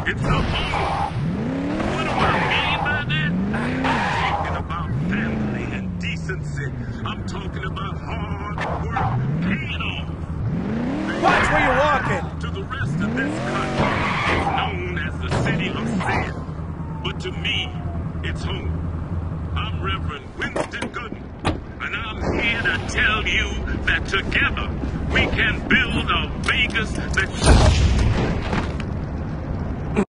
It's a home. What do I mean by that? I'm talking about family and decency. I'm talking about hard work paying off. Watch where you're walking. To the rest of this country, it's known as the city of sin. But to me, it's home. I'm Reverend Winston Gooden, and I'm here to tell you that together we can build a Vegas that...